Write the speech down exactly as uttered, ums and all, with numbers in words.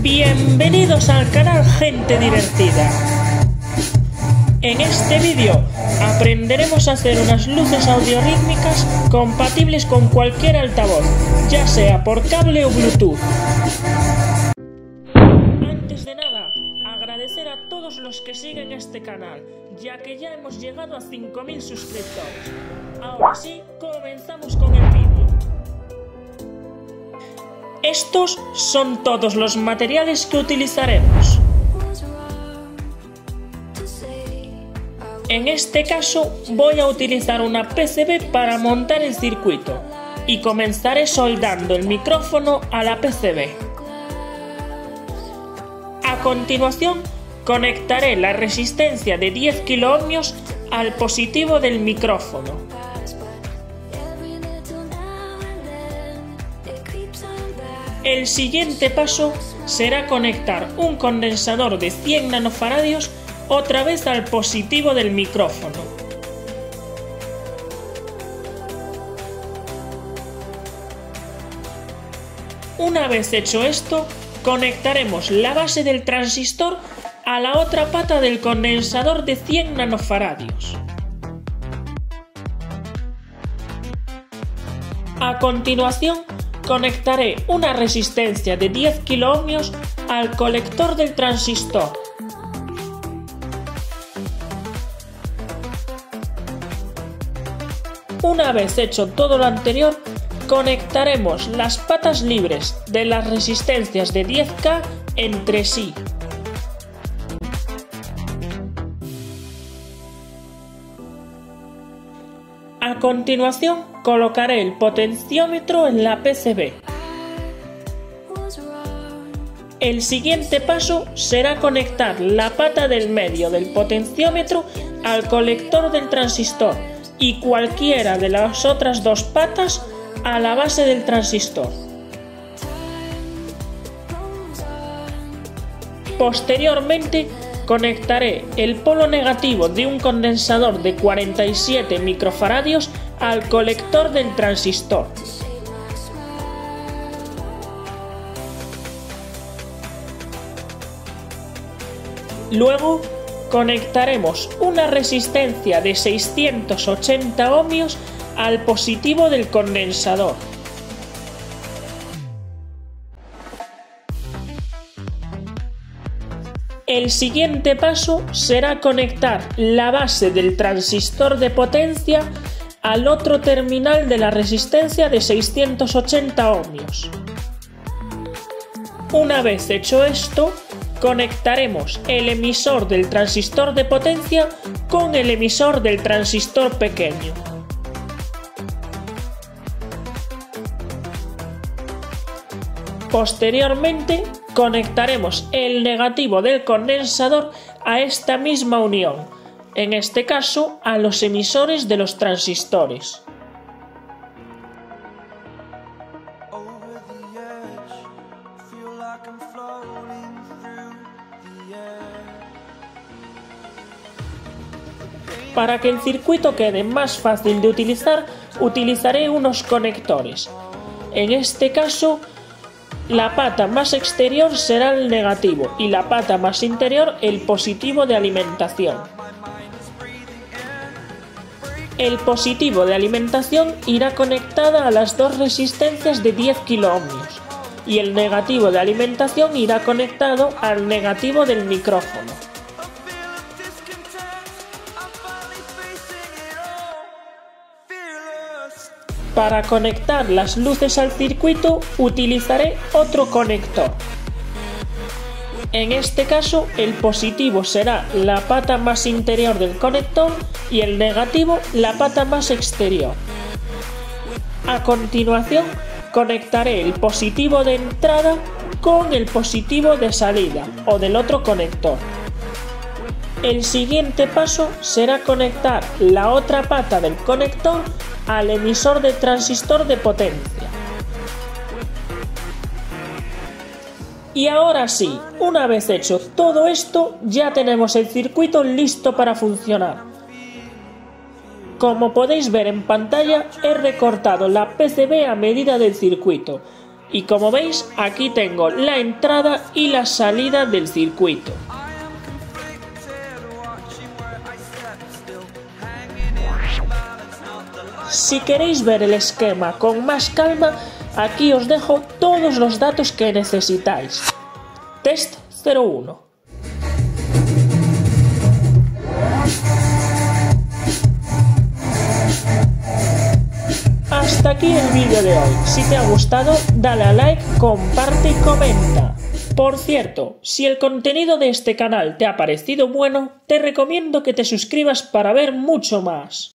Bienvenidos al canal Gente Divertida. En este vídeo aprenderemos a hacer unas luces audiorítmicas compatibles con cualquier altavoz, ya sea por cable o Bluetooth. Antes de nada, agradecer a todos los que siguen este canal, ya que ya hemos llegado a cinco mil suscriptores. Ahora sí, comenzamos con el vídeo. Estos son todos los materiales que utilizaremos. En este caso voy a utilizar una P C B para montar el circuito y comenzaré soldando el micrófono a la P C B. A continuación conectaré la resistencia de diez kiloohmios al positivo del micrófono. El siguiente paso será conectar un condensador de cien nanofaradios otra vez al positivo del micrófono. Una vez hecho esto, conectaremos la base del transistor a la otra pata del condensador de cien nanofaradios. A continuación, conectaré una resistencia de diez kiloohmios al colector del transistor. Una vez hecho todo lo anterior, conectaremos las patas libres de las resistencias de diez K entre sí. A continuación, colocaré el potenciómetro en la P C B. El siguiente paso será conectar la pata del medio del potenciómetro al colector del transistor y cualquiera de las otras dos patas a la base del transistor. Posteriormente, conectaré el polo negativo de un condensador de cuarenta y siete microfaradios al colector del transistor. Luego conectaremos una resistencia de seiscientos ochenta ohmios al positivo del condensador. El siguiente paso será conectar la base del transistor de potencia al otro terminal de la resistencia de seiscientos ochenta ohmios. Una vez hecho esto, conectaremos el emisor del transistor de potencia con el emisor del transistor pequeño. Posteriormente, conectaremos el negativo del condensador a esta misma unión, en este caso a los emisores de los transistores. Para que el circuito quede más fácil de utilizar, utilizaré unos conectores. En este caso, la pata más exterior será el negativo y la pata más interior el positivo de alimentación. El positivo de alimentación irá conectada a las dos resistencias de diez kiloohmios y el negativo de alimentación irá conectado al negativo del micrófono. Para conectar las luces al circuito utilizaré otro conector. En este caso, el positivo será la pata más interior del conector y el negativo la pata más exterior. A continuación, conectaré el positivo de entrada con el positivo de salida o del otro conector. El siguiente paso será conectar la otra pata del conector al emisor del transistor de potencia. Y ahora sí, una vez hecho todo esto, ya tenemos el circuito listo para funcionar. Como podéis ver en pantalla, he recortado la P C B a medida del circuito Y como veis, aquí tengo la entrada y la salida del circuito. Si queréis ver el esquema con más calma, aquí os dejo todos los datos que necesitáis. Test cero uno. Hasta aquí el vídeo de hoy. Si te ha gustado, dale a like, comparte y comenta. Por cierto, si el contenido de este canal te ha parecido bueno, te recomiendo que te suscribas para ver mucho más.